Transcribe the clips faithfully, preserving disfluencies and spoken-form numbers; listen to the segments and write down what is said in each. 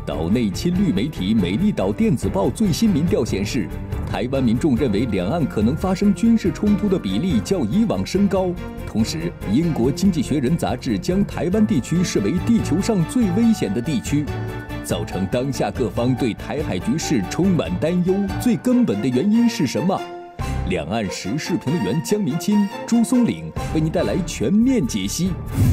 岛内亲绿媒体《美丽岛电子报》最新民调显示，台湾民众认为两岸可能发生军事冲突的比例较以往升高。同时，英国《经济学人》杂志将台湾地区视为地球上最危险的地区，造成当下各方对台海局势充满担忧。最根本的原因是什么？两岸时事评论员江民清、朱松岭为您带来全面解析。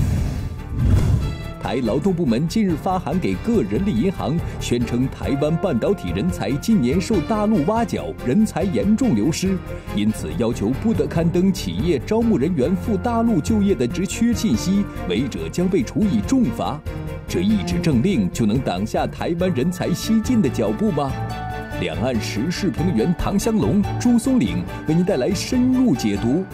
台劳动部门近日发函给各人力银行，宣称台湾半导体人才近年受大陆挖角，人才严重流失，因此要求不得刊登企业招募人员赴大陆就业的职缺信息，违者将被处以重罚。这一纸政令就能挡下台湾人才西进的脚步吗？两岸时事评论员唐湘龙、朱松岭为您带来深入解读。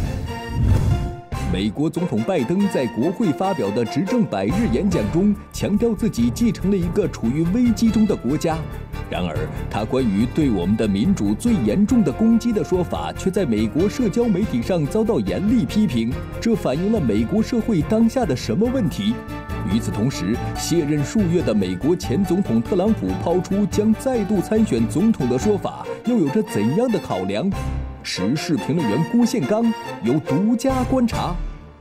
美国总统拜登在国会发表的执政百日演讲中，强调自己继承了一个处于危机中的国家。然而，他关于对我们的民主最严重的攻击的说法，却在美国社交媒体上遭到严厉批评。这反映了美国社会当下的什么问题？与此同时，卸任数月的美国前总统特朗普抛出将再度参选总统的说法，又有着怎样的考量？时事评论员郭宪刚有独家观察。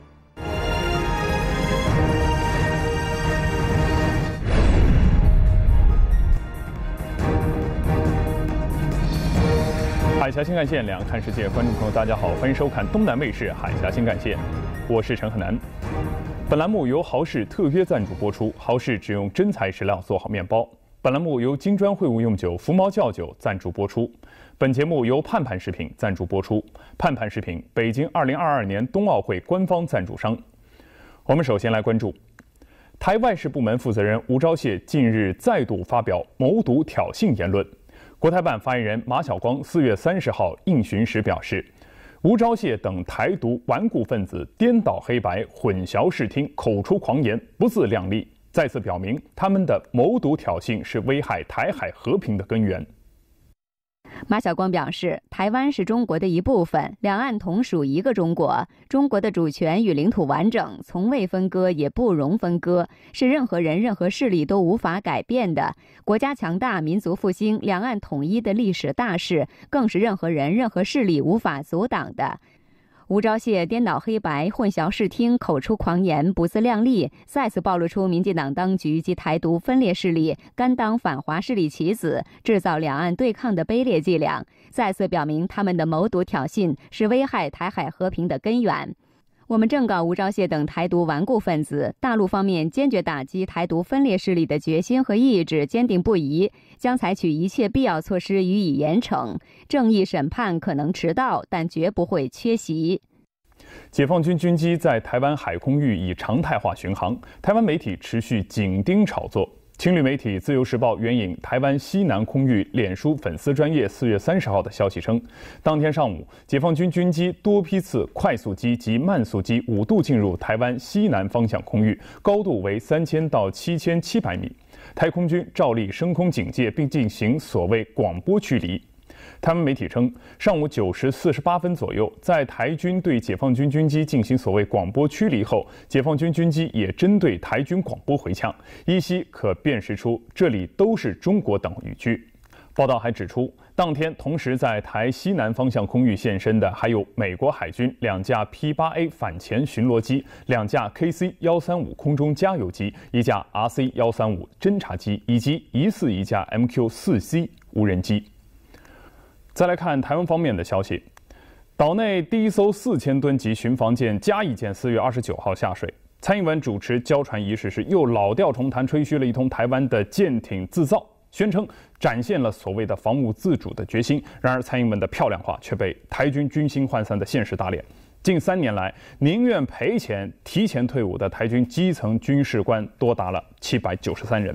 海峡新干线两岸看世界，观众朋友大家好，欢迎收看东南卫视海峡新干线，我是陈鹤南。本栏目由豪氏特约赞助播出，豪氏只用真材实料做好面包。本栏目由金砖会晤用酒福猫窖酒赞助播出。本节目由盼盼食品赞助播出。盼盼食品，北京二零二二年冬奥会官方赞助商。我们首先来关注，台外事部门负责人吴钊燮近日再度发表谋独挑衅言论。国台办发言人马晓光四月三十号应询时表示，吴钊燮等台独顽固分子颠倒黑白、混淆视听、口出狂言，不自量力，再次表明他们的谋独挑衅是危害台海和平的根源。 马晓光表示，台湾是中国的一部分，两岸同属一个中国，中国的主权与领土完整从未分割，也不容分割，是任何人任何势力都无法改变的。国家强大、民族复兴、两岸统一的历史大事，更是任何人任何势力无法阻挡的。吴钊燮颠倒黑白、混淆视听、口出狂言、不自量力，再次暴露出民进党当局及台独分裂势力甘当反华势力棋子，制造两岸对抗的卑劣伎俩，再次表明他们的谋独挑衅是危害台海和平的根源。我们正告吴钊燮等台独顽固分子，大陆方面坚决打击台独分裂势力的决心和意志坚定不移，将采取一切必要措施予以严惩。正义审判可能迟到，但绝不会缺席。 解放军军机在台湾海空域已常态化巡航，台湾媒体持续紧盯炒作。青旅媒体《自由时报》援引台湾西南空域脸书粉丝专页四月三十号的消息称，当天上午，解放军军机多批次快速机及慢速机五度进入台湾西南方向空域，高度为三千到七千七百米。台空军照例升空警戒，并进行所谓广播驱离。台湾媒体称，上午九时四十八分左右，在台军对解放军军机进行所谓广播驱离后，解放军军机也针对台军广播回呛，依稀可辨识出这里都是中国等语句。报道还指出，当天同时在台西南方向空域现身的还有美国海军两架 P 八 A 反潜巡逻机、两架 K C 一三五空中加油机、一架 R C 一三五侦察机以及疑似一架 M Q 四 C 无人机。再来看台湾方面的消息，岛内第一艘四千吨级巡防舰嘉义舰四月二十九号下水，蔡英文主持交船仪式时又老调重弹，吹嘘了一通台湾的舰艇自造，宣称展现了所谓的防务自主的决心。然而，蔡英文的漂亮话却被台军军心涣散的现实打脸。近三年来，宁愿赔钱提前退伍的台军基层军事官多达了七百九十三人。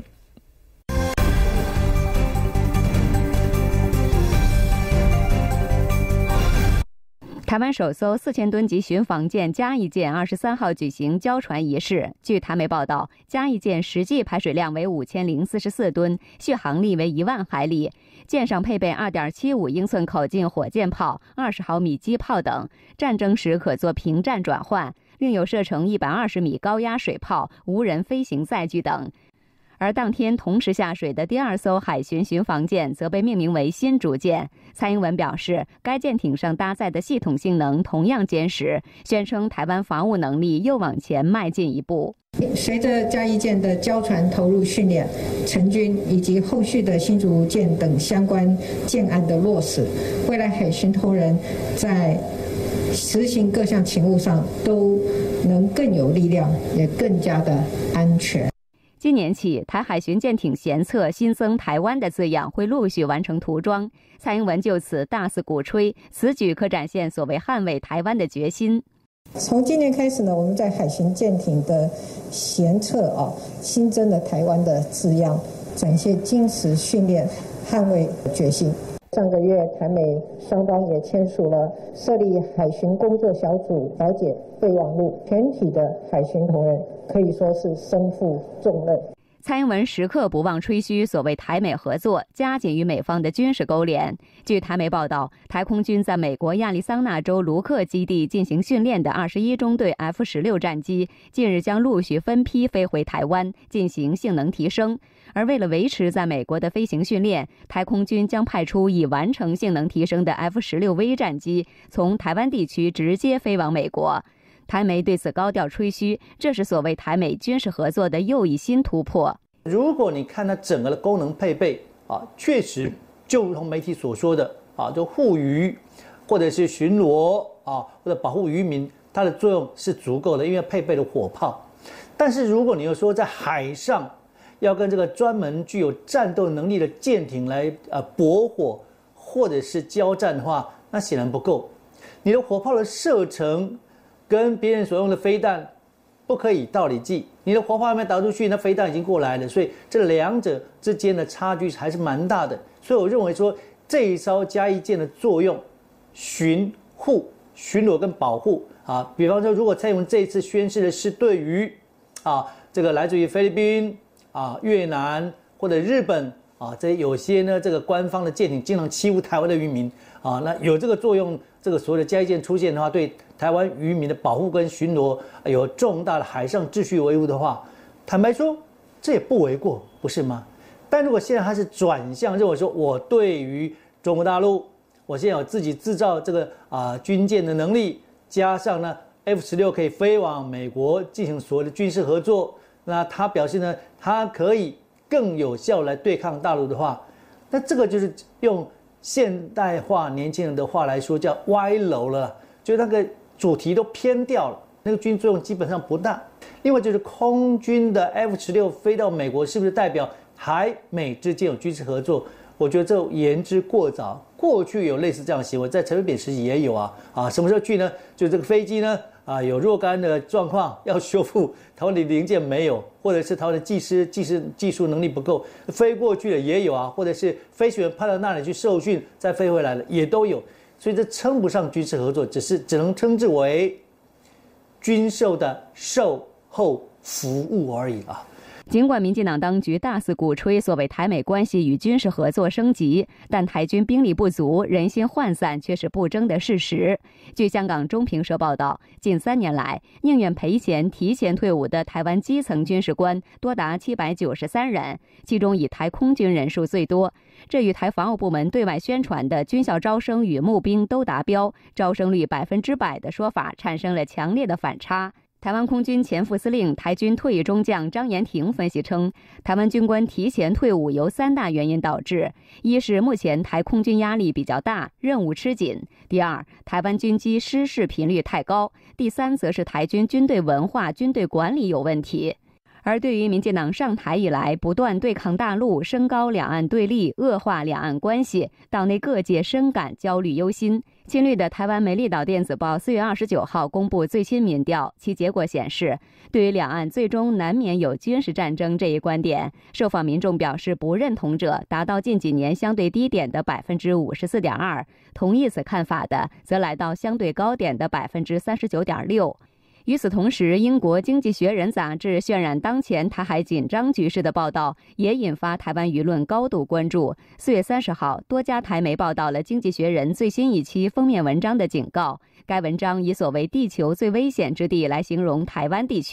台湾首艘四千吨级巡防舰嘉义舰二十三号举行交船仪式。据台媒报道，嘉义舰实际排水量为五千零四十四吨，续航力为一万海里。舰上配备二点七五英寸口径火箭炮、二十毫米机炮等，战争时可作平战转换。另有射程一百二十米高压水炮、无人飞行载具等。 而当天同时下水的第二艘海巡巡防舰则被命名为新竹舰。蔡英文表示，该舰艇上搭载的系统性能同样坚实，宣称台湾防务能力又往前迈进一步。 随着嘉义舰的交船投入训练、成军以及后续的新竹舰等相关建案的落实，未来海巡同仁在实行各项勤务上都能更有力量，也更加的安全。 今年起，台海巡舰艇舷侧新增台湾的字样会陆续完成涂装。蔡英文就此大肆鼓吹，此举可展现所谓捍卫台湾的决心。 从今年开始呢，我们在海巡舰艇的舷侧啊新增了台湾的字样，展现精实训练、捍卫决心。上个月，台美双方也签署了设立海巡工作小组，了解备忘录。全体的海巡同仁可以说是身负重任。 蔡英文时刻不忘吹嘘所谓台美合作，加紧与美方的军事勾连。据台媒报道，台空军在美国亚利桑那州卢克基地进行训练的二十一中队 F 十六 战机，近日将陆续分批飞回台湾进行性能提升。而为了维持在美国的飞行训练，台空军将派出已完成性能提升的 F 十六 V 战机，从台湾地区直接飞往美国。台媒对此高调吹嘘，这是所谓台美军事合作的又一新突破。 如果你看它整个的功能配备啊，确实就如同媒体所说的啊，就护渔或者是巡逻啊，或者保护渔民，它的作用是足够的，因为配备了火炮。但是如果你又说在海上要跟这个专门具有战斗能力的舰艇来呃搏火或者是交战的话，那显然不够。你的火炮的射程跟别人所用的飞弹不可以道理计，你的火炮还没打出去，那飞弹已经过来了，所以这两者之间的差距还是蛮大的。所以我认为说，这一艘嘉义舰的作用，巡护、巡逻跟保护啊，比方说，如果蔡英文这一次宣示的是对于啊这个来自于菲律宾啊、越南或者日本啊，这有些呢这个官方的舰艇经常欺负台湾的渔民啊，那有这个作用，这个所谓的嘉义舰出现的话，对台湾渔民的保护跟巡逻有重大的海上秩序维护的话，坦白说这也不为过，不是吗？但如果现在他是转向认为说，我对于中国大陆，我现在有自己制造这个啊军舰的能力，加上呢 F 十六 可以飞往美国进行所谓的军事合作，那他表示呢，他可以更有效来对抗大陆的话，那这个就是用现代化年轻人的话来说，叫歪楼了，就那个主题都偏掉了，那个军作用基本上不大。另外就是空军的 F 十六 飞到美国，是不是代表台美之间有军事合作？我觉得这言之过早。过去有类似这样的行为，在陈水扁时期也有啊啊，什么时候去呢？就这个飞机呢啊有若干的状况要修复，台湾的零件没有，或者是台湾的技师技师技术能力不够，飞过去的也有啊，或者是飞行员派到那里去受训再飞回来的也都有。所以这称不上军事合作，只是只能称之为军售的售后服务而已了。 尽管民进党当局大肆鼓吹所谓台美关系与军事合作升级，但台军兵力不足、人心涣散却是不争的事实。据香港中评社报道，近三年来，宁愿赔钱提前退伍的台湾基层军事官多达七百九十三人，其中以台空军人数最多。这与台防务部门对外宣传的军校招生与募兵都达标、招生率百分之百的说法产生了强烈的反差。台湾空军前副司令、台军退役中将张延廷分析称，台湾军官提前退伍由三大原因导致：一是目前台空军压力比较大，任务吃紧；第二，台湾军机失事频率太高；第三，则是台军军队文化、军队管理有问题。而对于民进党上台以来不断对抗大陆、升高两岸对立、恶化两岸关系，党内各界深感焦虑忧心。亲绿的台湾美丽岛电子报四月二十九号公布最新民调，其结果显示，对于两岸最终难免有军事战争这一观点，受访民众表示不认同者达到近几年相对低点的百分之五十四点二，同意此看法的则来到相对高点的百分之三十九点六。与此同时，英国《经济学人》杂志渲染当前台海紧张局势的报道也引发台湾舆论高度关注。四月三十号，多家台媒报道了《经济学人》最新一期封面文章的警告。该文章以所谓地球最危险之地来形容台湾地区，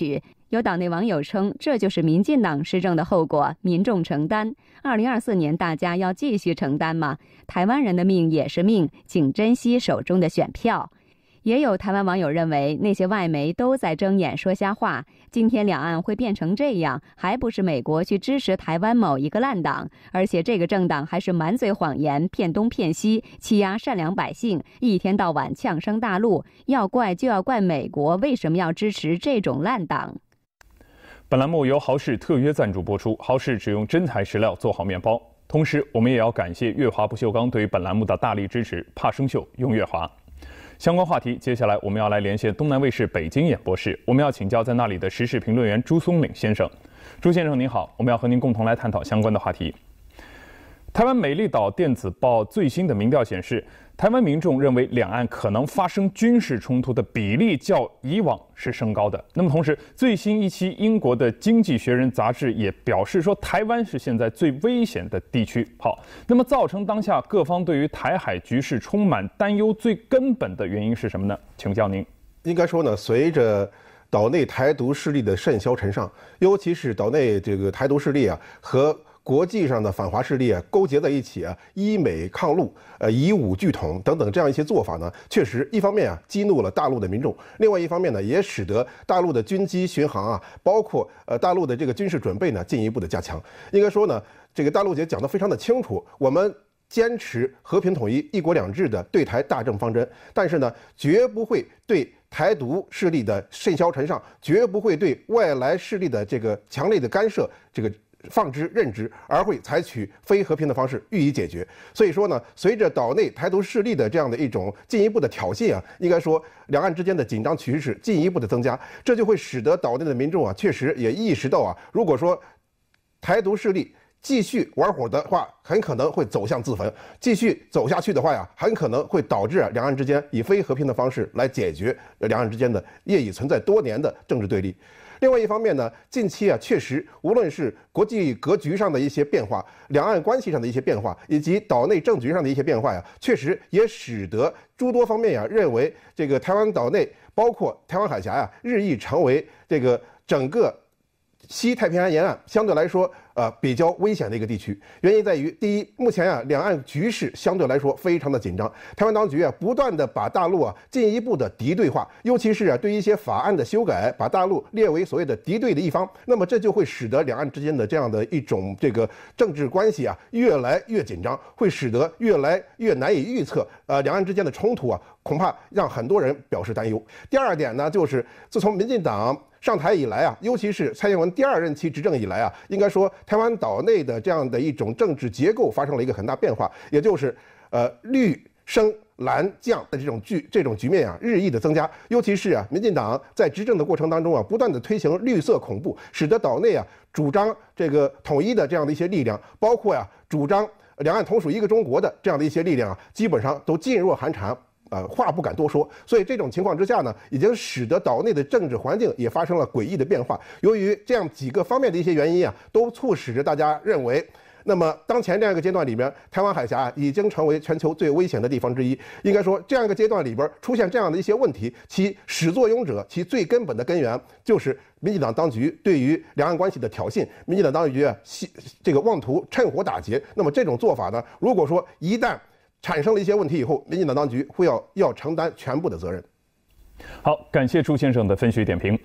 有岛内网友称，这就是民进党施政的后果，民众承担。二零二四年大家要继续承担吗？台湾人的命也是命，请珍惜手中的选票。也有台湾网友认为，那些外媒都在睁眼说瞎话。今天两岸会变成这样，还不是美国去支持台湾某一个烂党，而且这个政党还是满嘴谎言，骗东骗西，欺压善良百姓，一天到晚呛声大陆。要怪就要怪美国，为什么要支持这种烂党？ 本栏目由豪氏特约赞助播出，豪氏只用真材实料做好面包。同时，我们也要感谢月华不锈钢对于本栏目的大力支持，怕生锈用月华。相关话题，接下来我们要来连线东南卫视北京演播室，我们要请教在那里的时事评论员朱松岭先生。朱先生您好，我们要和您共同来探讨相关的话题。台湾美丽岛电子报最新的民调显示，台湾民众认为两岸可能发生军事冲突的比例较以往是升高的。那么同时，最新一期英国的《经济学人》杂志也表示说，台湾是现在最危险的地区。好，那么造成当下各方对于台海局势充满担忧最根本的原因是什么呢？请教您。 应该说呢，随着岛内台独势力的甚嚣尘上，尤其是岛内这个台独势力啊和国际上的反华势力啊勾结在一起啊，依美抗陆，呃，以武拒统等等这样一些做法呢，确实一方面啊激怒了大陆的民众，另外一方面呢，也使得大陆的军机巡航啊，包括呃大陆的这个军事准备呢，进一步的加强。应该说呢，这个大陆姐讲得非常的清楚，我们坚持和平统一、一国两制的对台大政方针，但是呢，绝不会对台独势力的甚嚣尘上，绝不会对外来势力的这个强烈的干涉，这个放之任之，而会采取非和平的方式予以解决。所以说呢，随着岛内台独势力的这样的一种进一步的挑衅啊，应该说两岸之间的紧张趋势进一步的增加，这就会使得岛内的民众啊，确实也意识到啊，如果说台独势力继续玩火的话，很可能会走向自焚。继续走下去的话呀，很可能会导致两岸之间以非和平的方式来解决两岸之间的业已存在多年的政治对立。另外一方面呢，近期啊，确实无论是国际格局上的一些变化，两岸关系上的一些变化，以及岛内政局上的一些变化呀，确实也使得诸多方面呀认为这个台湾岛内，包括台湾海峡呀，日益成为这个整个西太平洋沿岸相对来说呃比较危险的一个地区。原因在于，第一，目前啊两岸局势相对来说非常的紧张，台湾当局啊不断的把大陆啊进一步的敌对化，尤其是啊对一些法案的修改，把大陆列为所谓的敌对的一方，那么这就会使得两岸之间的这样的一种这个政治关系啊越来越紧张，会使得越来越难以预测，呃两岸之间的冲突啊恐怕让很多人表示担忧。第二点呢，就是自从民进党上台以来啊，尤其是蔡英文第二任期执政以来啊，应该说台湾岛内的这样的一种政治结构发生了一个很大变化，也就是呃绿升蓝降的这种局这种局面啊日益的增加，尤其是啊民进党在执政的过程当中啊，不断的推行绿色恐怖，使得岛内啊主张这个统一的这样的一些力量，包括呀、啊、主张两岸同属一个中国的这样的一些力量啊，基本上都噤若寒蝉。呃，话不敢多说，所以这种情况之下呢，已经使得岛内的政治环境也发生了诡异的变化。由于这样几个方面的一些原因啊，都促使着大家认为，那么当前这样一个阶段里边，台湾海峡已经成为全球最危险的地方之一。应该说，这样一个阶段里边出现这样的一些问题，其始作俑者，其最根本的根源就是民进党当局对于两岸关系的挑衅。民进党当局啊，这个妄图趁火打劫。那么这种做法呢，如果说一旦产生了一些问题以后，民进党当局会要要承担全部的责任。 好，感谢朱先生的分析点评。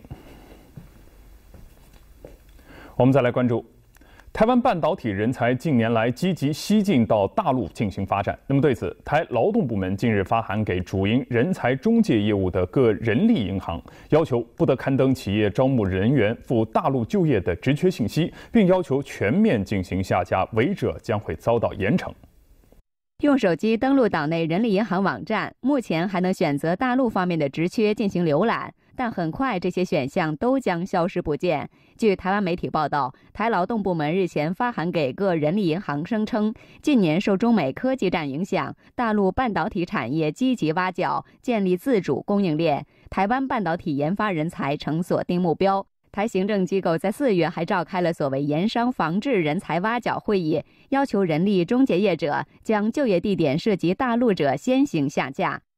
我们再来关注，台湾半导体人才近年来积极西进到大陆进行发展。那么对此，台劳动部门近日发函给主营人才中介业务的各人力银行，要求不得刊登企业招募人员赴大陆就业的职缺信息，并要求全面进行下架，违者将会遭到严惩。 用手机登录岛内人力银行网站，目前还能选择大陆方面的职缺进行浏览，但很快这些选项都将消失不见。据台湾媒体报道，台劳动部门日前发函给各人力银行，声称近年受中美科技战影响，大陆半导体产业积极挖角，建立自主供应链，台湾半导体研发人才成锁定目标。台行政机构在四月还召开了所谓研商防治人才挖角会议，要求人力中介业者将就业地点涉及大陆者先行下架。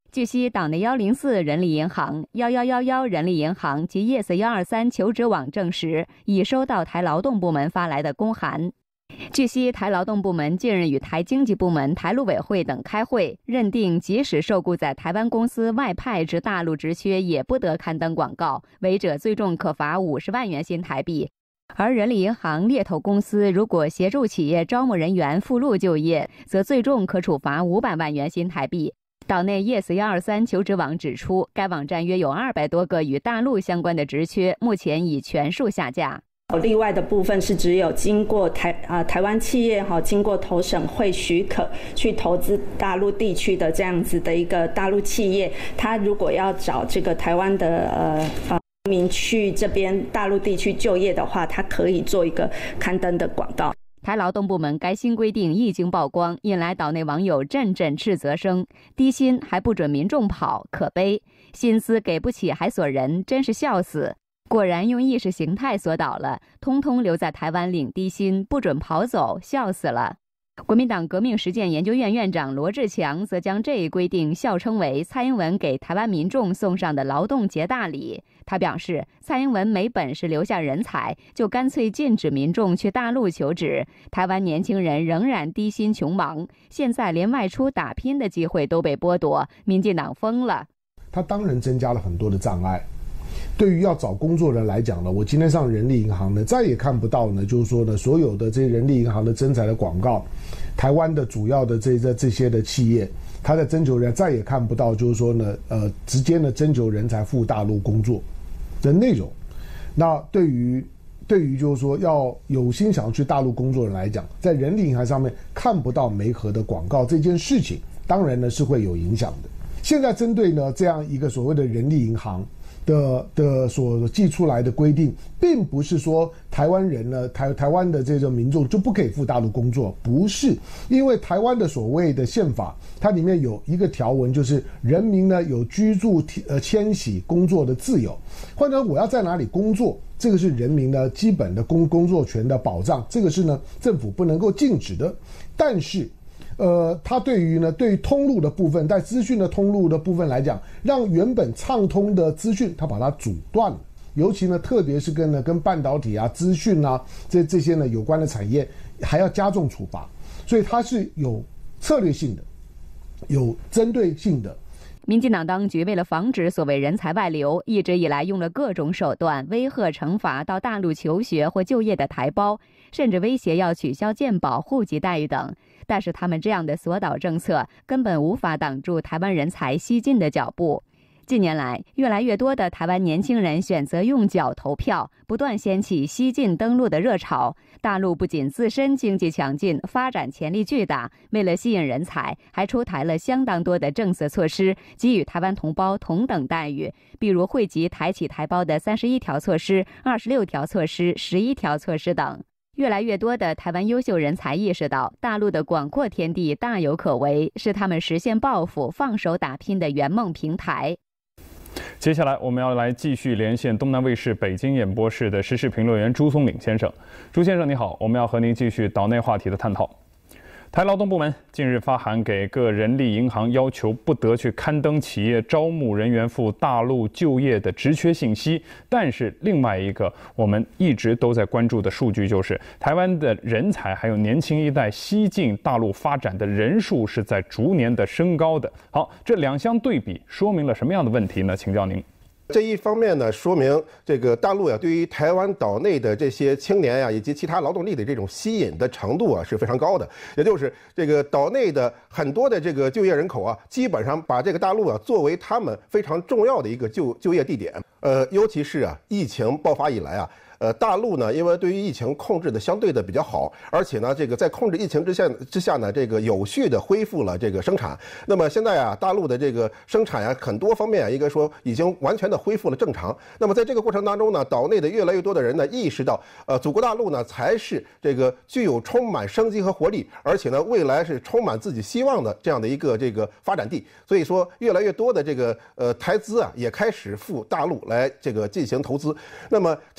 据悉，岛内一零四人力银行、一一一一人力银行及 Yes 一二三求职网证实，已收到台劳动部门发来的公函。据悉，台劳动部门近日与台经济部门、台陆委会等开会，认定即使受雇在台湾公司外派至大陆职缺，也不得刊登广告，违者最重可罚五十万元新台币。而人力银行猎头公司如果协助企业招募人员赴陆就业，则最重可处罚五百万元新台币。岛内 Yes 一二三求职网指出，该网站约有二百多个与大陆相关的职缺，目前已全数下架。 例外的部分是只有经过台啊、呃、台湾企业哈经过投审会许可去投资大陆地区的这样子的一个大陆企业，他如果要找这个台湾的呃呃民去这边大陆地区就业的话，他可以做一个刊登的广告。 台劳动部门该新规定一经曝光，引来岛内网友阵阵斥责声：低薪还不准民众跑，可悲；薪资给不起还锁人，真是笑死。果然用意识形态锁倒了，通通留在台湾领低薪，不准跑走，笑死了。国民党革命实践研究院院长罗志强则将这一规定笑称为蔡英文给台湾民众送上的劳动节大礼。他表示，蔡英文没本事留下人才，就干脆禁止民众去大陆求职，台湾年轻人仍然低薪穷忙，现在连外出打拼的机会都被剥夺，民进党疯了。 他当然增加了很多的障碍。对于要找工作人来讲呢，我今天上人力银行呢，再也看不到呢，就是说呢，所有的这些人力银行的征才的广告，台湾的主要的这这这些的企业，他在征求人再也看不到，就是说呢，呃，直接呢征求人才赴大陆工作的内容。那对于对于就是说要有心想要去大陆工作的人来讲，在人力银行上面看不到媒合的广告这件事情，当然呢是会有影响的。现在针对呢这样一个所谓的人力银行的的所寄出来的规定，并不是说台湾人呢台台湾的这种民众就不可以赴大陆工作，不是，因为台湾的所谓的宪法，它里面有一个条文，就是人民呢有居住呃迁徙工作的自由，换成我要在哪里工作，这个是人民呢基本的工工作权的保障，这个是呢政府不能够禁止的，但是。呃，它对于呢，对于通路的部分，在资讯的通路的部分来讲，让原本畅通的资讯，它把它阻断了。尤其呢，特别是跟呢跟半导体啊、资讯啊这这些呢有关的产业，还要加重处罚，所以它是有策略性的，有针对性的。 民进党当局为了防止所谓人才外流，一直以来用了各种手段威吓惩罚到大陆求学或就业的台胞，甚至威胁要取消健保、户籍待遇等。但是他们这样的锁岛政策根本无法挡住台湾人才西进的脚步。近年来，越来越多的台湾年轻人选择用脚投票，不断掀起西进登陆的热潮。大陆不仅自身经济强劲，发展潜力巨大，为了吸引人才，还出台了相当多的政策措施，给予台湾同胞同等待遇，比如惠及台企台胞的三十一条措施、二十六条措施、十一条措施等。越来越多的台湾优秀人才意识到，大陆的广阔天地大有可为，是他们实现抱负、放手打拼的圆梦平台。 接下来，我们要来继续连线东南卫视北京演播室的时事评论员朱松岭先生。朱先生，你好，我们要和您继续岛内话题的探讨。台劳动部门近日发函给各人力银行，要求不得去刊登企业招募人员赴大陆就业的职缺信息。但是另外一个我们一直都在关注的数据就是，台湾的人才还有年轻一代西进大陆发展的人数是在逐年的升高的。好，这两相对比，说明了什么样的问题呢？请教您。 这一方面呢，说明这个大陆呀，对于台湾岛内的这些青年呀，以及其他劳动力的这种吸引的程度啊，是非常高的。也就是这个岛内的很多的这个就业人口啊，基本上把这个大陆啊作为他们非常重要的一个就就业地点。呃，尤其是啊，疫情爆发以来啊。呃，大陆呢，因为对于疫情控制的相对的比较好，而且呢，这个在控制疫情之下之下呢，这个有序的恢复了这个生产。那么现在啊，大陆的这个生产呀，很多方面啊，应该说已经完全的恢复了正常。那么在这个过程当中呢，岛内的越来越多的人呢，意识到，呃，祖国大陆呢才是这个具有充满生机和活力，而且呢，未来是充满自己希望的这样的一个这个发展地。所以说，越来越多的这个呃台资啊，也开始赴大陆来这个进行投资。那么这一点呢？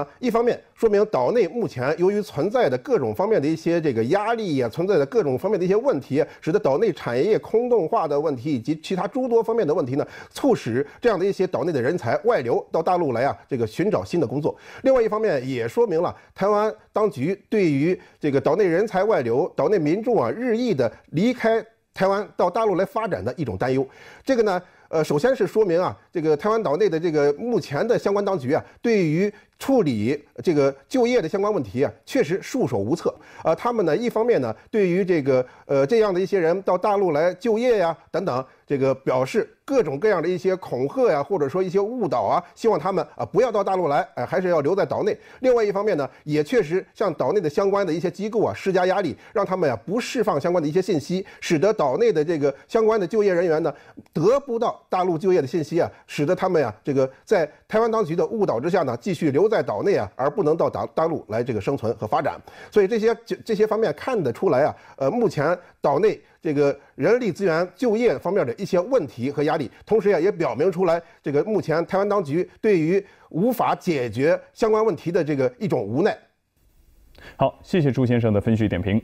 呢，一方面说明岛内目前由于存在的各种方面的一些这个压力呀、啊，存在的各种方面的一些问题，使得岛内产业空洞化的问题以及其他诸多方面的问题呢，促使这样的一些岛内的人才外流到大陆来啊，这个寻找新的工作。另外一方面也说明了台湾当局对于这个岛内人才外流、岛内民众啊日益的离开台湾到大陆来发展的一种担忧。这个呢，呃，首先是说明啊，这个台湾岛内的这个目前的相关当局啊，对于处理这个就业的相关问题啊，确实束手无策。啊、呃，他们呢，一方面呢，对于这个呃这样的一些人到大陆来就业呀等等，这个表示各种各样的一些恐吓呀，或者说一些误导啊，希望他们啊不要到大陆来，哎、呃，还是要留在岛内。另外一方面呢，也确实向岛内的相关的一些机构啊施加压力，让他们呀不释放相关的一些信息，使得岛内的这个相关的就业人员呢得不到大陆就业的信息啊，使得他们呀这个在台湾当局的误导之下呢，继续留在岛内啊，而不能到大大陆来这个生存和发展。所以这些这些方面看得出来啊，呃，目前岛内这个人力资源就业方面的一些问题和压力，同时呀也表明出来，这个目前台湾当局对于无法解决相关问题的这个一种无奈。 好，谢谢朱先生的分析点评。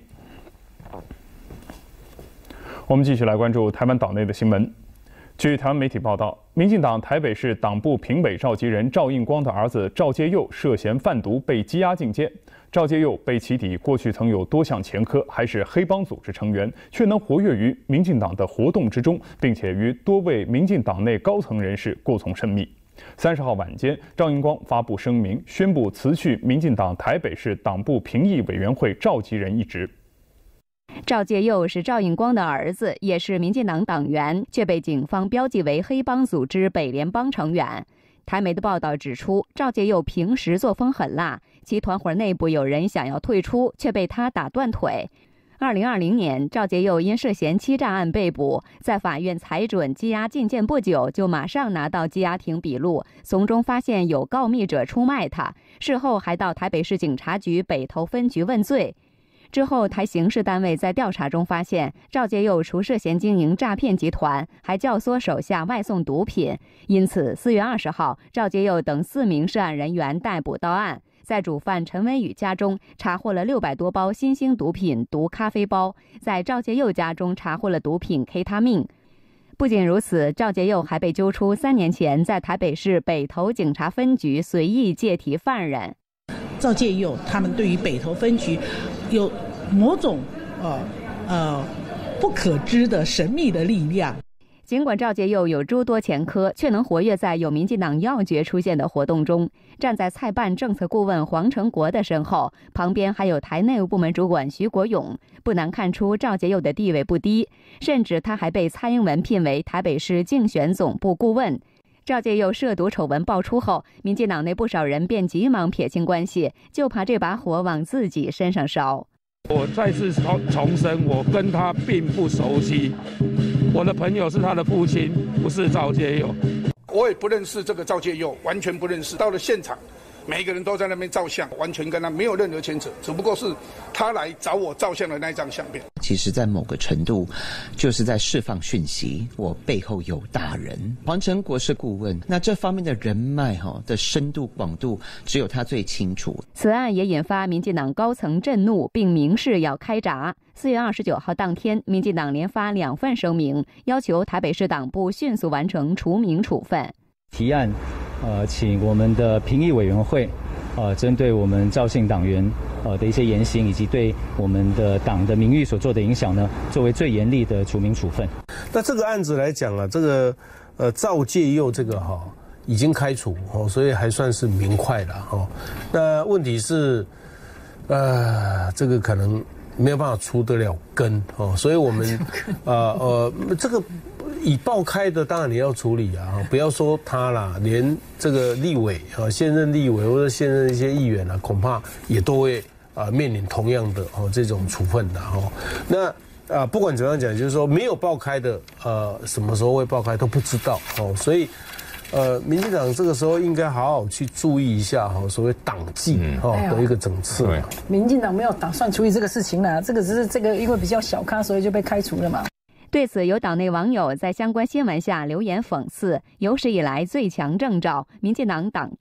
我们继续来关注台湾岛内的新闻。据台湾媒体报道，民进党台北市党部评委召集人赵应光的儿子赵介佑涉嫌贩毒被羁押禁监。赵介佑被起底，过去曾有多项前科，还是黑帮组织成员，却能活跃于民进党的活动之中，并且与多位民进党内高层人士过从甚密。三十号晚间，赵应光发布声明，宣布辞去民进党台北市党部评议委员会召集人一职。 赵介佑是赵应光的儿子，也是民进党党员，却被警方标记为黑帮组织北联帮成员。台媒的报道指出，赵介佑平时作风狠辣，其团伙内部有人想要退出，却被他打断腿。二零二零年，赵介佑因涉嫌欺诈案被捕，在法院裁准羁押禁见不久，就马上拿到羁押庭笔录，从中发现有告密者出卖他，事后还到台北市警察局北投分局问罪。之后，台刑事单位在调查中发现，赵介佑除涉嫌经营诈骗集团，还教唆手下外送毒品。因此，四月二十号，赵介佑等四名涉案人员逮捕到案，在主犯陈文宇家中查获了六百多包新兴毒品毒咖啡包，在赵介佑家中查获了毒品 K 他命。不仅如此，赵介佑还被揪出三年前在台北市北投警察分局随意借提犯人。 赵介佑他们对于北投分局有某种呃呃不可知的神秘的力量。 尽管赵介佑有诸多前科，却能活跃在有民进党要诀出现的活动中。站在蔡办政策顾问黄成国的身后，旁边还有台内务部门主管徐国勇，不难看出赵介佑的地位不低，甚至他还被蔡英文聘为台北市竞选总部顾问。赵介佑涉毒丑闻爆出后，民进党内不少人便急忙撇清关系，就怕这把火往自己身上烧。 我再次重申，我跟他并不熟悉，我的朋友是他的父亲，不是赵介佑。 我也不认识这个赵介佑，完全不认识。到了现场，每一个人都在那边照相，完全跟他没有任何牵扯，只不过是他来找我照相的那张相片。 其实在某个程度就是在释放讯息，我背后有大人。黄成国是顾问，那这方面的人脉哈的深度广度只有他最清楚。 此案也引发民进党高层震怒，并明示要开闸。四月二十九号当天，民进党连发两份声明，要求台北市党部迅速完成除名处分。 提案，呃，请我们的评议委员会，呃，针对我们赵姓党员呃的一些言行，以及对我们的党的名誉所做的影响呢，作为最严厉的除名处分。 那这个案子来讲啊，这个呃赵介佑这个哈、哦、已经开除哦，所以还算是明快了哦。那问题是，呃，这个可能没有办法除得了根哦，所以我们呃呃这个。已爆开的当然你要处理啊，不要说他啦，连这个立委啊，现任立委或者现任一些议员啊，恐怕也都会啊面临同样的哦这种处分的哦。那啊不管怎么样讲，就是说没有爆开的，呃什么时候会爆开都不知道哦，所以呃民进党这个时候应该好好去注意一下哈，所谓党纪哦的一个整治。 对，民进党没有打算处理这个事情啦，这个只是这个因为比较小咖，所以就被开除了嘛。 对此，有党内网友在相关新闻下留言讽刺：有史以来最强征召，民进党党政。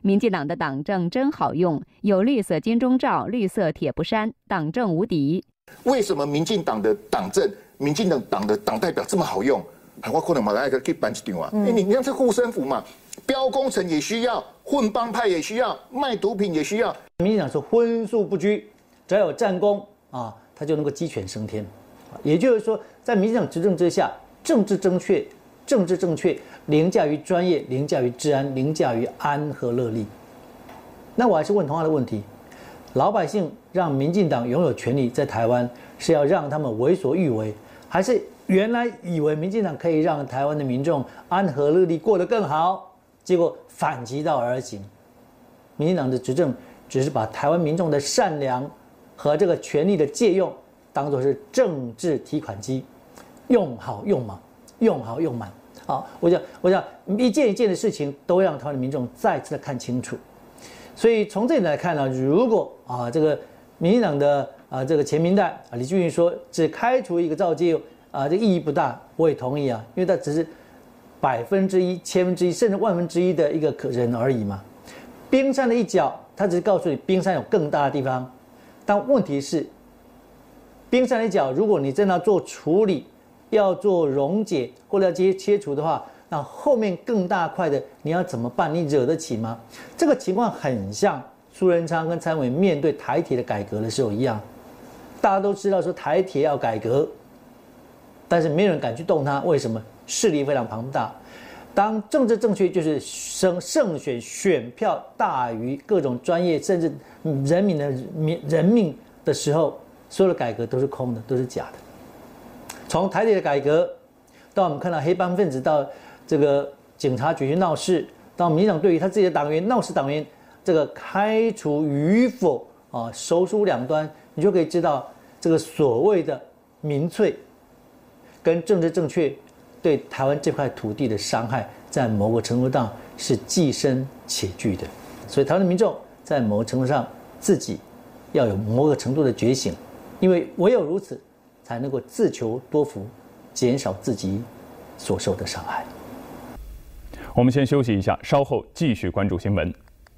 民进党的党证真好用，有绿色金钟罩，绿色铁布衫，党证无敌。 为什么民进党的党证、民进党党的党代表这么好用？我可能马来个可以办一张啊，嗯、你你看这护身符嘛，标工程也需要，混帮派也需要，卖毒品也需要。 民进党说荤素不拘，只要有战功啊，他就能够鸡犬升天。也就是说，在民进党执政之下，政治正确，政治正确凌驾于专业，凌驾于治安，凌驾于安和乐利。那我还是问同样的问题：老百姓让民进党拥有权利在台湾，是要让他们为所欲为，还是原来以为民进党可以让台湾的民众安和乐利过得更好，结果反其道而行？民进党的执政只是把台湾民众的善良和这个权力的借用当作是政治提款机，用好用满，用好用满。好，我想，我想一件一件的事情都让台湾的民众再次的看清楚。所以从这里来看呢，如果啊这个民进党的啊这个前民代啊李俊瑜说只开除一个赵介佑啊，这意义不大，我也同意啊，因为他只是百分之一、千分之一甚至万分之一的一个人而已嘛。冰山的一角，他只是告诉你冰山有更大的地方，但问题是，冰山的一角，如果你真的要做处理，要做溶解或者要切切除的话，那后面更大块的你要怎么办？你惹得起吗？这个情况很像苏贞昌跟蔡英文面对台铁的改革的时候一样，大家都知道说台铁要改革，但是没有人敢去动它，为什么？势力非常庞大。当政治正确就是胜胜选选票大于各种专业甚至人民的人命的时候，所有的改革都是空的，都是假的。从台铁的改革，到我们看到黑帮分子到这个警察局去闹事，到民进党对于他自己的党员闹事党员这个开除与否啊，手术两端，你就可以知道这个所谓的民粹跟政治正确对台湾这块土地的伤害，在某个程度上是既深且巨的。所以台湾的民众在某个程度上自己要有某个程度的觉醒，因为唯有如此，才能够自求多福，减少自己所受的伤害。 我们先休息一下，稍后继续关注新闻。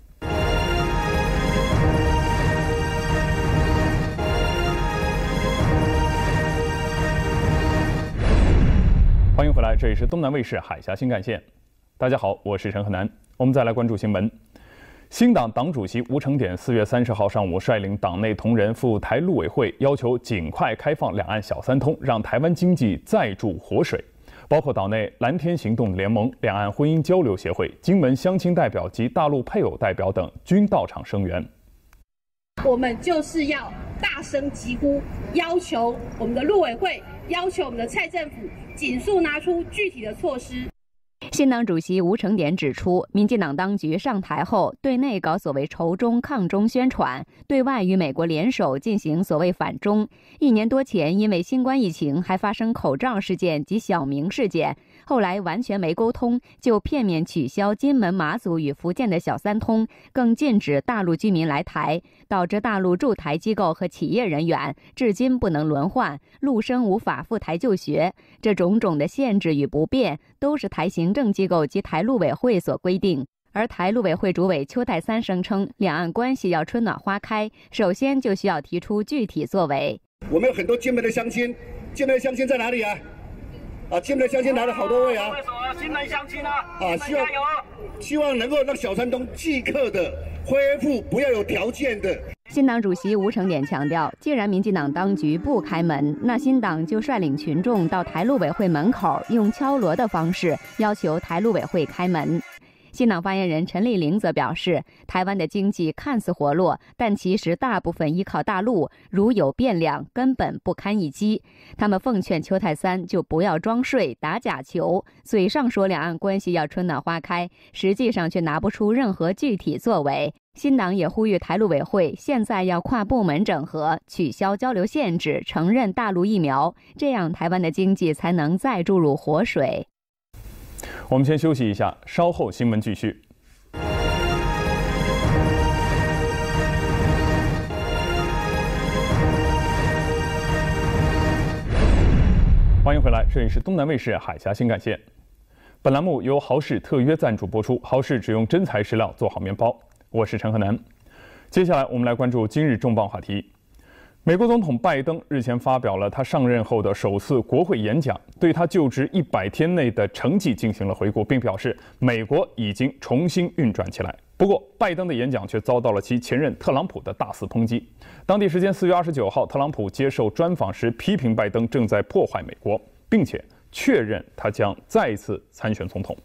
欢迎回来，这里是东南卫视海峡新干线。大家好，我是陈河南。我们再来关注新闻。新党党主席吴承典四月三十号上午率领党内同仁赴台陆委会，要求尽快开放两岸小三通，让台湾经济再注活水。包括岛内蓝天行动联盟、两岸婚姻交流协会、金门乡亲代表及大陆配偶代表等均到场声援。 我们就是要大声疾呼，要求我们的陆委会，要求我们的蔡政府紧速拿出具体的措施。 新党主席吴承典指出，民进党当局上台后，对内搞所谓仇中抗中宣传，对外与美国联手进行所谓反中。一年多前，因为新冠疫情还发生口罩事件及小明事件，后来完全没沟通，就片面取消金门、马祖与福建的小三通，更禁止大陆居民来台，导致大陆驻台机构和企业人员至今不能轮换，陆生无法赴台就学。这种种的限制与不便，都是台行政机构及台陆委会所规定。而台陆委会主委邱泰三声称，两岸关系要春暖花开，首先就需要提出具体作为。 我们有很多金门的乡亲，金门的乡亲在哪里啊？啊，金门的乡亲来了好多位啊！ 金门乡亲啊！ 啊，希望希望能够让小三通即刻的恢复，不要有条件的。 新党主席吴承典强调，既然民进党当局不开门，那新党就率领群众到台陆委会门口，用敲锣的方式要求台陆委会开门。新党发言人陈丽玲则表示，台湾的经济看似活络，但其实大部分依靠大陆，如有变量，根本不堪一击。他们奉劝邱泰三就不要装睡打假球，嘴上说两岸关系要春暖花开，实际上却拿不出任何具体作为。新党也呼吁台陆委会现在要跨部门整合，取消交流限制，承认大陆疫苗，这样台湾的经济才能再注入活水。 我们先休息一下，稍后新闻继续。欢迎回来，这里是东南卫视海峡新干线。 本栏目由豪氏特约赞助播出，豪氏只用真材实料做好面包。我是陈河南。接下来我们来关注今日重磅话题。美国总统拜登日前发表了他上任后的首次国会演讲，对他就职一百天内的成绩进行了回顾，并表示美国已经重新运转起来。不过，拜登的演讲却遭到了其前任特朗普的大肆抨击。当地时间四月二十九号，特朗普接受专访时批评拜登正在破坏美国，并且确认他将再次参选总统。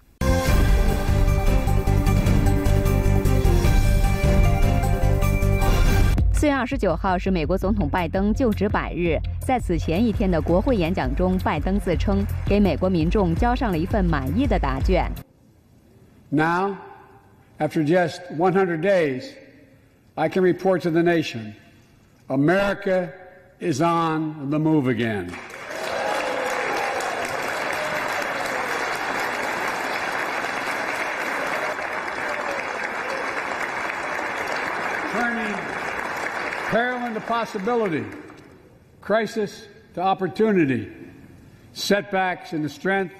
四月二十九号是美国总统拜登就职百日，在此前一天的国会演讲中，拜登自称给美国民众交上了一份满意的答卷。 Now, after just one hundred days, I can report to the nation, America is on the move again. Turning peril into possibility, crisis to opportunity, setbacks into strength.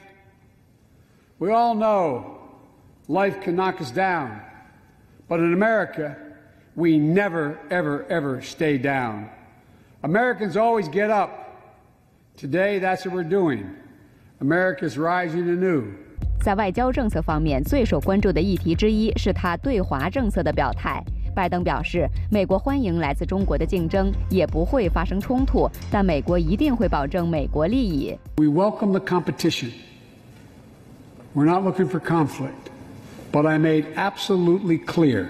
We all know life can knock us down, but in America, we never, ever, ever stay down. Americans always get up. Today, that's what we're doing. America's rising anew. 在外交政策方面，最受关注的议题之一是他对华政策的表态。拜登表示，美国欢迎来自中国的竞争，也不会发生冲突，但美国一定会保证美国利益。 We welcome the competition. We're not looking for conflict, but I made absolutely clear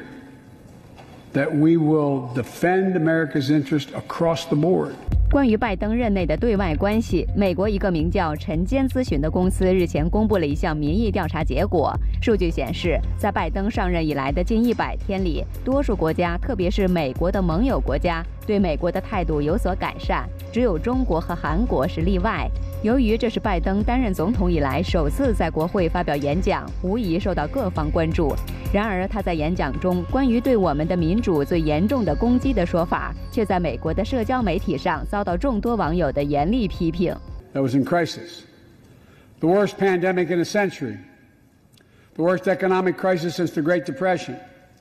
that we will defend America's interest across the board. 关于拜登任内的对外关系，美国一个名叫晨间咨询的公司日前公布了一项民意调查结果。数据显示，在拜登上任以来的近一百天里，多数国家，特别是美国的盟友国家，对美国的态度有所改善，只有中国和韩国是例外。由于这是拜登担任总统以来首次在国会发表演讲，无疑受到各方关注。然而，他在演讲中关于对我们的民主最严重的攻击的说法，却在美国的社交媒体上遭到众多网友的严厉批评。 That was in crisis. The worst pandemic in a century. The worst economic crisis since the Great Depression.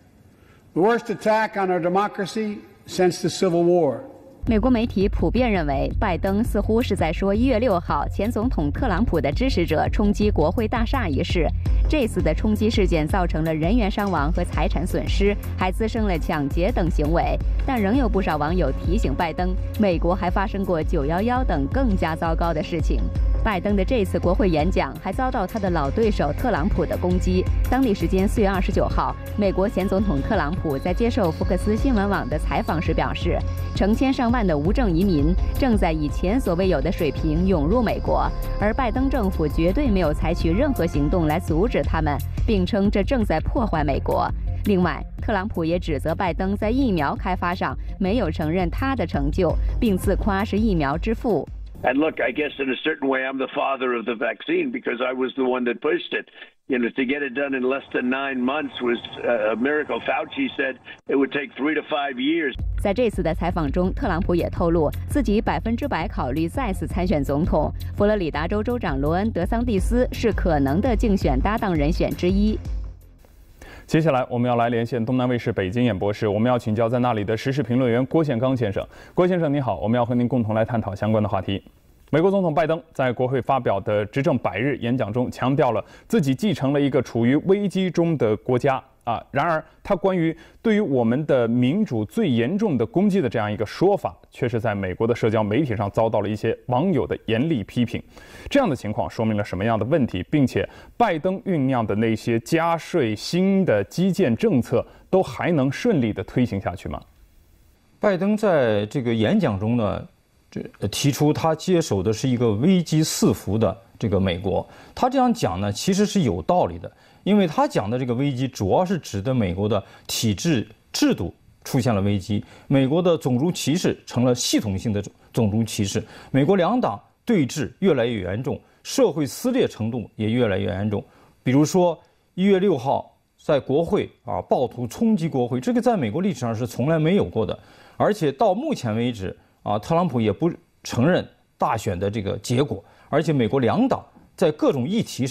The worst attack on our democracy since the Civil War. 美国媒体普遍认为，拜登似乎是在说一月六号前总统特朗普的支持者冲击国会大厦一事。这次的冲击事件造成了人员伤亡和财产损失，还滋生了抢劫等行为。但仍有不少网友提醒拜登，美国还发生过九一一等更加糟糕的事情。拜登的这次国会演讲还遭到他的老对手特朗普的攻击。当地时间四月二十九号，美国前总统特朗普在接受福克斯新闻网的采访时表示，成千上万的无证移民正在以前所未有的水平涌入美国，而拜登政府绝对没有采取任何行动来阻止他们，并称这正在破坏美国。另外，特朗普也指责拜登在疫苗开发上没有承认他的成就，并自夸是疫苗之父。 And look, I guess in a certain way, I'm the father of the vaccine because I was the one that pushed it. You know, to get it done in less than nine months was a miracle. Fauci said it would take three to five years. 在这次的采访中，特朗普也透露自己百分之百考虑再次参选总统。佛罗里达州州长罗恩·德桑蒂斯是可能的竞选搭档人选之一。 接下来我们要来连线东南卫视北京演播室，我们要请教在那里的时事评论员郭宪刚先生。郭先生你好，我们要和您共同来探讨相关的话题。美国总统拜登在国会发表的执政百日演讲中，强调了自己继承了一个处于危机中的国家啊。然而，他关于对于我们的民主最严重的攻击的这样一个说法，却是在美国的社交媒体上遭到了一些网友的严厉批评。这样的情况说明了什么样的问题？并且，拜登酝酿的那些加税、新的基建政策，都还能顺利地推行下去吗？ 拜登在这个演讲中呢，这提出他接手的是一个危机四伏的这个美国。他这样讲呢，其实是有道理的，因为他讲的这个危机主要是指的美国的体制制度出现了危机，美国的种族歧视成了系统性的种族歧视，美国两党对峙越来越严重，社会撕裂程度也越来越严重。比如说一月六号在国会啊，暴徒冲击国会，这个在美国历史上是从来没有过的，而且到目前为止啊，特朗普也不承认大选的这个结果，而且美国两党在各种议题上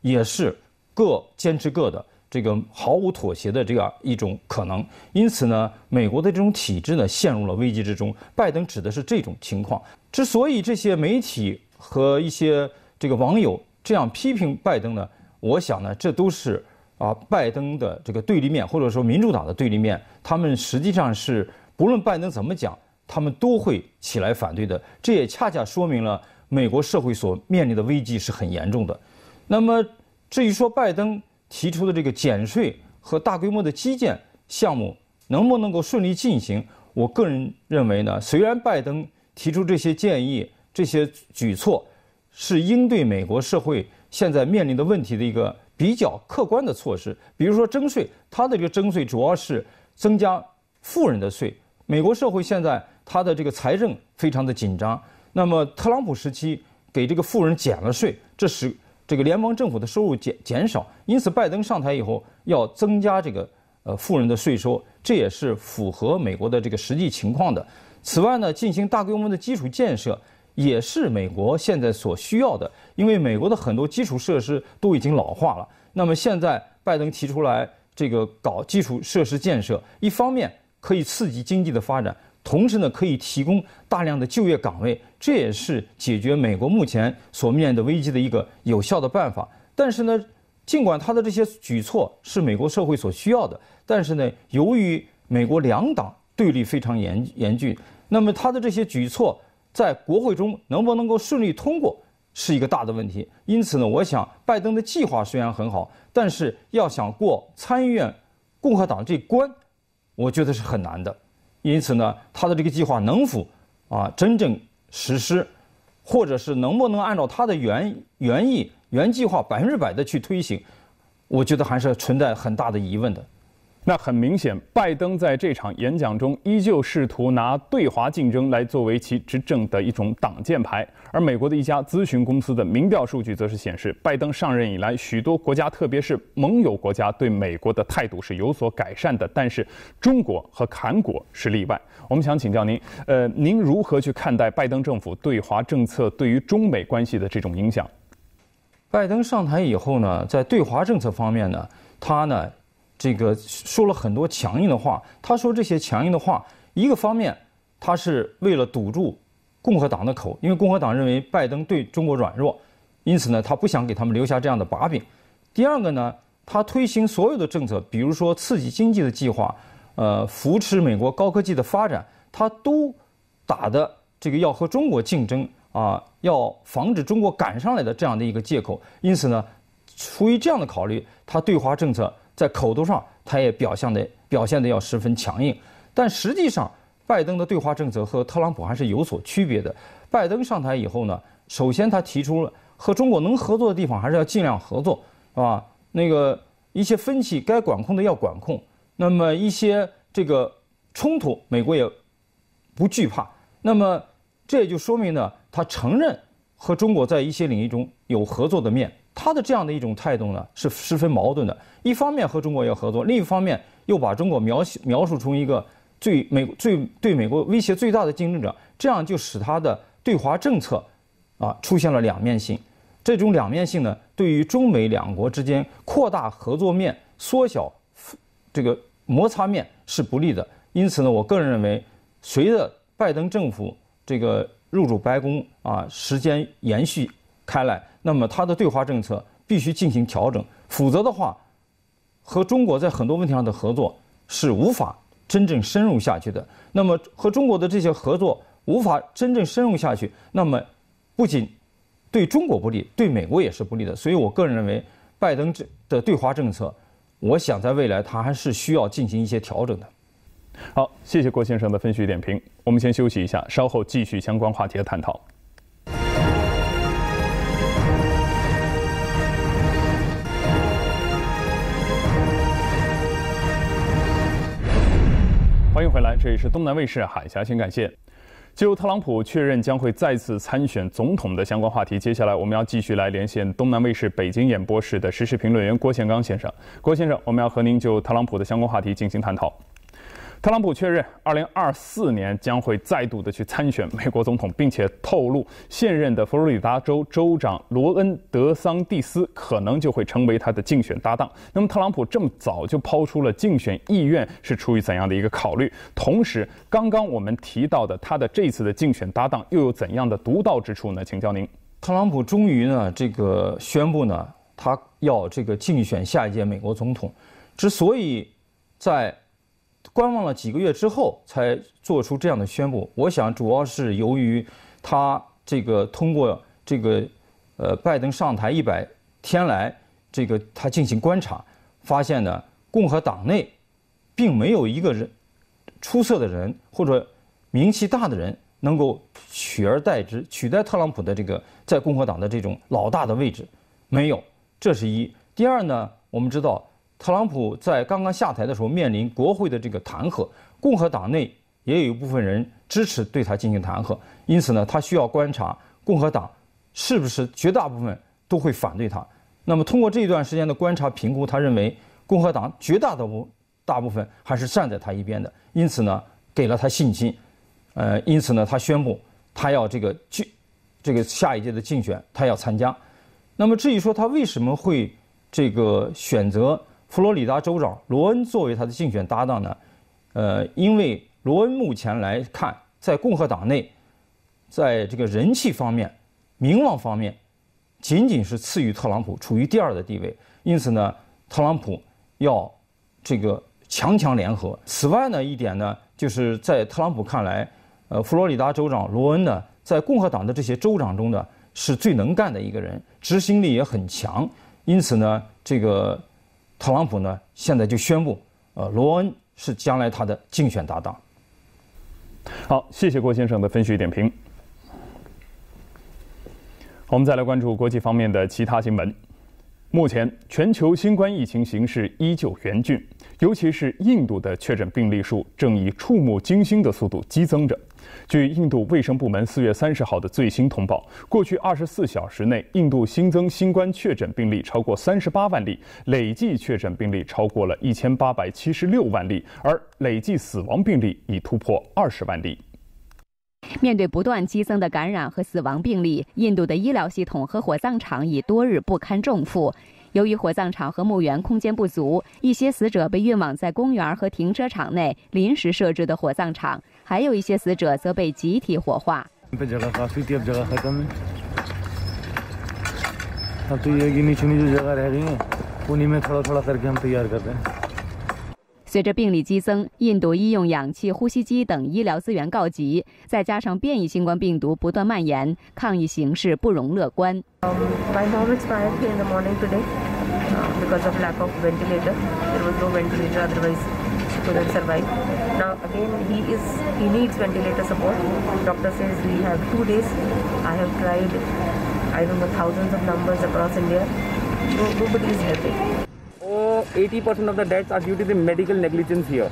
也是各坚持各的，这个毫无妥协的这样一种可能。因此呢，美国的这种体制呢陷入了危机之中。拜登指的是这种情况。之所以这些媒体和一些这个网友这样批评拜登呢，我想呢，这都是啊拜登的这个对立面，或者说民主党的对立面，他们实际上是不论拜登怎么讲，他们都会起来反对的。这也恰恰说明了美国社会所面临的危机是很严重的。那么至于说拜登提出的这个减税和大规模的基建项目能不能够顺利进行，我个人认为呢，虽然拜登提出这些建议、这些举措是应对美国社会现在面临的问题的一个比较客观的措施，比如说征税，它的这个征税主要是增加富人的税。美国社会现在它的这个财政非常的紧张，那么特朗普时期给这个富人减了税，这使这个联邦政府的收入减减少，因此拜登上台以后要增加这个呃富人的税收，这也是符合美国的这个实际情况的。此外呢，进行大规模的基础建设也是美国现在所需要的，因为美国的很多基础设施都已经老化了。那么现在拜登提出来这个搞基础设施建设，一方面可以刺激经济的发展，同时呢可以提供大量的就业岗位，这也是解决美国目前所面临的危机的一个有效的办法。但是呢，尽管他的这些举措是美国社会所需要的，但是呢，由于美国两党对立非常严严峻，那么他的这些举措在国会中能不能够顺利通过，是一个大的问题。因此呢，我想拜登的计划虽然很好，但是要想过参议院共和党这关，我觉得是很难的。因此呢，他的这个计划能否啊真正实施，或者是能不能按照他的原原意原计划百分之百的去推行，我觉得还是存在很大的疑问的。 那很明显，拜登在这场演讲中依旧试图拿对华竞争来作为其执政的一种挡箭牌。而美国的一家咨询公司的民调数据则是显示，拜登上任以来，许多国家，特别是盟友国家对美国的态度是有所改善的，但是中国和韩国是例外。我们想请教您，呃，您如何去看待拜登政府对华政策对于中美关系的这种影响？ 拜登上台以后呢，在对华政策方面呢，他呢。这个说了很多强硬的话，他说这些强硬的话，一个方面他是为了堵住共和党的口，因为共和党认为拜登对中国软弱，因此呢，他不想给他们留下这样的把柄。第二个呢，他推行所有的政策，比如说刺激经济的计划，呃，扶持美国高科技的发展，他都打的这个要和中国竞争啊，要防止中国赶上来的这样的一个借口。因此呢，出于这样的考虑，他对华政策在口头上，他也表现的表现的要十分强硬，但实际上，拜登的对华政策和特朗普还是有所区别的。拜登上台以后呢，首先他提出了和中国能合作的地方还是要尽量合作，是吧？那个一些分歧该管控的要管控，那么一些这个冲突，美国也不惧怕。那么这也就说明呢，他承认和中国在一些领域中有合作的面。他的这样的一种态度呢，是十分矛盾的。一方面和中国要合作，另一方面又把中国描描述成一个最美最对美国威胁最大的竞争者，这样就使他的对华政策啊出现了两面性。这种两面性呢，对于中美两国之间扩大合作面、缩小这个摩擦面是不利的。因此呢，我个人认为，随着拜登政府这个入主白宫啊，时间延续开来，那么他的对华政策必须进行调整，否则的话，和中国在很多问题上的合作是无法真正深入下去的。那么和中国的这些合作无法真正深入下去，那么不仅对中国不利，对美国也是不利的。所以我个人认为，拜登的对华政策，我想在未来他还是需要进行一些调整的。 好，谢谢郭先生的分析点评。我们先休息一下，稍后继续相关话题的探讨。欢迎回来，这里是东南卫视海峡情感线。就特朗普确认将会再次参选总统的相关话题，接下来我们要继续来连线东南卫视北京演播室的时事评论员郭宪刚先生。郭先生，我们要和您就特朗普的相关话题进行探讨。 特朗普确认，二零二四年将会再度的去参选美国总统，并且透露现任的佛罗里达州州长罗恩·德桑蒂斯可能就会成为他的竞选搭档。那么，特朗普这么早就抛出了竞选意愿，是出于怎样的一个考虑？同时，刚刚我们提到的他的这次的竞选搭档又有怎样的独到之处呢？请教您。 特朗普终于呢，这个宣布呢，他要这个竞选下一届美国总统。之所以在观望了几个月之后才做出这样的宣布，我想主要是由于他这个通过这个呃拜登上台一百天来，这个他进行观察，发现呢共和党内并没有一个人出色的人或者名气大的人能够取而代之，取代特朗普的这个在共和党的这种老大的位置，没有，这是一。第二呢，我们知道。特朗普在刚刚下台的时候面临国会的这个弹劾，共和党内也有一部分人支持对他进行弹劾，因此呢，他需要观察共和党是不是绝大部分都会反对他。那么通过这一段时间的观察评估，他认为共和党绝大的部大部分还是站在他一边的，因此呢，给了他信心。呃，因此呢，他宣布他要这个竞这个下一届的竞选，他要参加。那么至于说他为什么会这个选择佛罗里达州长罗恩作为他的竞选搭档呢？呃，因为罗恩目前来看，在共和党内，在这个人气方面、名望方面，仅仅是次于特朗普，处于第二的地位。因此呢，特朗普要这个强强联合。此外呢，一点呢，就是在特朗普看来，呃，佛罗里达州长罗恩呢，在共和党的这些州长中呢，是最能干的一个人，执行力也很强。因此呢，这个特朗普呢，现在就宣布，呃，罗恩是将来他的竞选搭档。 好，谢谢郭先生的分析点评。我们再来关注国际方面的其他新闻。目前，全球新冠疫情形势依旧严峻，尤其是印度的确诊病例数正以触目惊心的速度激增着。据印度卫生部门四月三十号的最新通报，过去二十四小时内，印度新增新冠确诊病例超过三十八万例，累计确诊病例超过了一千八百七十六万例，而累计死亡病例已突破二十万例。 面对不断激增的感染和死亡病例，印度的医疗系统和火葬场已多日不堪重负。由于火葬场和墓园空间不足，一些死者被运往在公园和停车场内临时设置的火葬场，还有一些死者则被集体火化。随着病例激增，印度医用氧气、呼吸机等医疗资源告急，再加上变异新冠病毒不断蔓延，抗疫形势不容乐观。 Um, my mom expired here in the morning today uh, because of lack of ventilator. There was no ventilator, otherwise she couldn't survive. Now again, he is he needs ventilator support. Doctor says we have two days. I have tried, I don't know, thousands of numbers across India. No, nobody is helping. Oh, eighty percent of the deaths are due to the medical negligence here.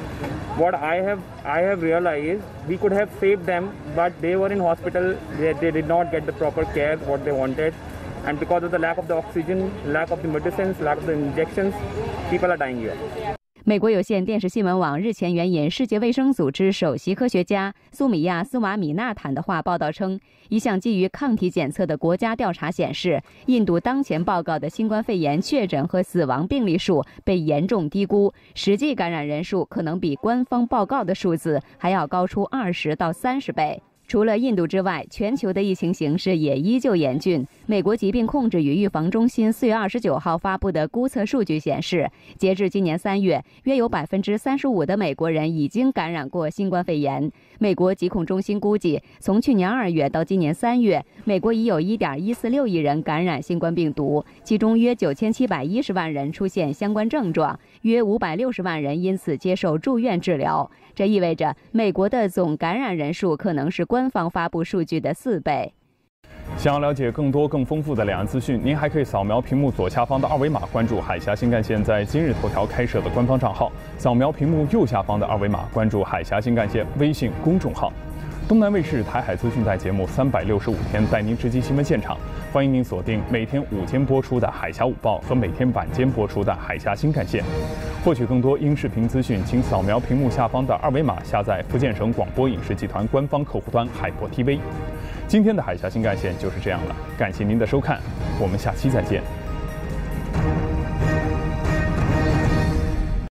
What I have I have realized, we could have saved them, but they were in hospital. They, they did not get the proper care what they wanted, and because of the lack of the oxygen, lack of the medicines, lack of the injections, people are dying here. 美国有线电视新闻网日前援引世界卫生组织首席科学家苏米亚·斯瓦米纳坦的话报道称，一项基于抗体检测的国家调查显示，印度当前报告的新冠肺炎确诊和死亡病例数被严重低估，实际感染人数可能比官方报告的数字还要高出二十到三十倍。除了印度之外，全球的疫情形势也依旧严峻。美国疾病控制与预防中心四月二十九号发布的估测数据显示，截至今年三月，约有百分之三十五的美国人已经感染过新冠肺炎。美国疾控中心估计，从去年二月到今年三月，美国已有一点一四六亿人感染新冠病毒，其中约九千七百一十万人出现相关症状，约五百六十万人因此接受住院治疗。这意味着美国的总感染人数可能是官方发布数据的四倍。 想要了解更多更丰富的两岸资讯，您还可以扫描屏幕左下方的二维码，关注海峡新干线在今日头条开设的官方账号；扫描屏幕右下方的二维码，关注海峡新干线微信公众号。东南卫视台海资讯台节目三百六十五天带您直击新闻现场。 欢迎您锁定每天午间播出的《海峡午报》和每天晚间播出的《海峡新干线》。获取更多音视频资讯，请扫描屏幕下方的二维码，下载福建省广播影视集团官方客户端海博 T V。今天的《海峡新干线》就是这样了，感谢您的收看，我们下期再见。